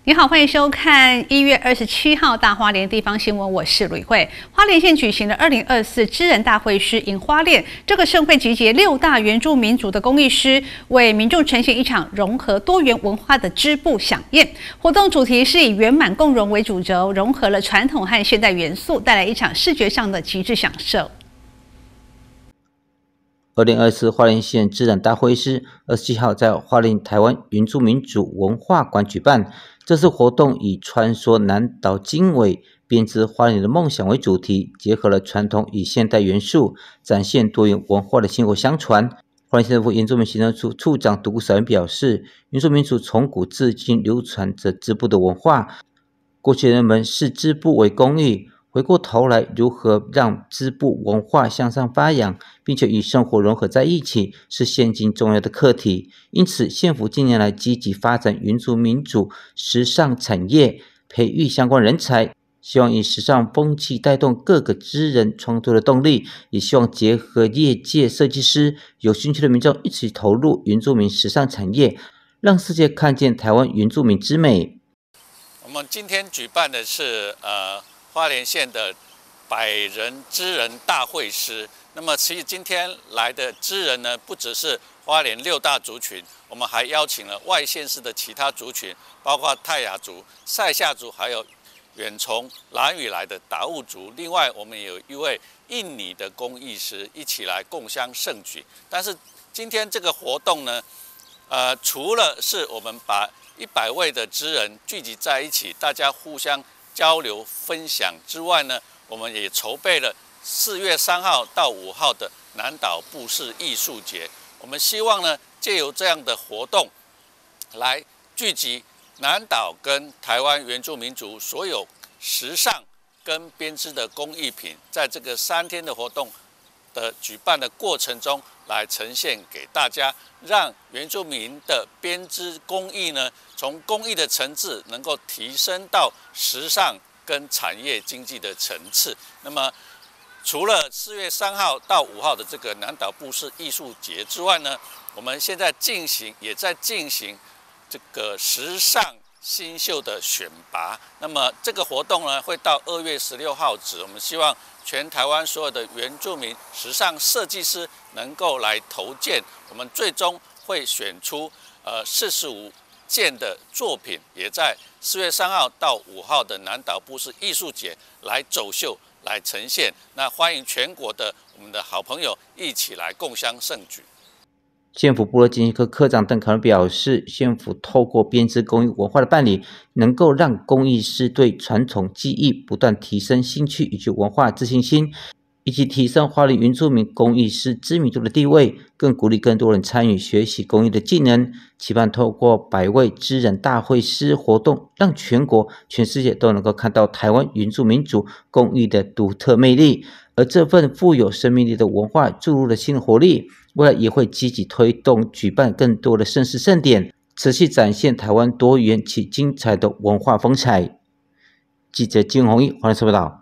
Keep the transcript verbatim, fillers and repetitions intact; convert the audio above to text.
你好，欢迎收看一月二十七号大花莲地方新闻，我是吕慧。花莲县举行了二零二四知人大会师迎花莲，这个盛会集结六大原住民族的工艺师，为民众呈现一场融合多元文化的织布飨宴。活动主题是以圆满共融为主轴，融合了传统和现代元素，带来一场视觉上的极致享受。 二零二四花莲县知人大会师二十七号在花莲台湾原住民族文化馆举办。这次活动以传说南岛经纬编织花莲的梦想为主题，结合了传统与现代元素，展现多元文化的薪火相传。花莲县政府原住民行政处处长独孤少元表示，原住民族从古至今流传着织布的文化，过去人们视织布为工艺，回过头来如何让织布文化向上发扬，并且与生活融合在一起，是现今重要的课题。因此县府近年来积极发展原住民族时尚产业，培育相关人才，希望以时尚风气带动各个织人创作的动力，也希望结合业界设计师有兴趣的民众一起投入原住民时尚产业，让世界看见台湾原住民之美。 我们今天举办的是呃花莲县的百人织人大会师。那么其实今天来的织人呢，不只是花莲六大族群，我们还邀请了外县市的其他族群，包括泰雅族、塞夏族，还有远从兰屿来的达悟族。另外，我们有一位印尼的工艺师一起来共襄盛举。但是今天这个活动呢，呃，除了是我们把一百位的织人聚集在一起，大家互相交流分享之外呢，我们也筹备了四月三号到五号的南岛布市艺术节。我们希望呢，借由这样的活动来聚集南岛跟台湾原住民族所有时尚跟编织的工艺品，在这个三天的活动的举办的过程中，来呈现给大家，让原住民的编织工艺呢，从工艺的层次能够提升到时尚跟产业经济的层次。那么，除了四月三号到五号的这个南岛布市艺术节之外呢，我们现在进行也在进行这个时尚新秀的选拔。那么这个活动呢，会到二月十六号止。我们希望全台湾所有的原住民时尚设计师能够来投件，我们最终会选出呃四十五件的作品，也在四月三号到五号的南岛布市艺术节来走秀来呈现。那欢迎全国的我们的好朋友一起来共襄盛举。 县府部落经济科科长邓凯伦表示，县府透过编织工艺文化的办理，能够让工艺师对传统技艺不断提升兴趣以及文化自信心，以及提升花莲原住民工艺师知名度的地位，更鼓励更多人参与学习工艺的技能，期盼透过百位织人大会师活动，让全国全世界都能够看到台湾原住民族工艺的独特魅力。而这份富有生命力的文化注入了新的活力，未来也会积极推动举办更多的盛事盛典，持续展现台湾多元且精彩的文化风采。记者金宏毅，华联社报道。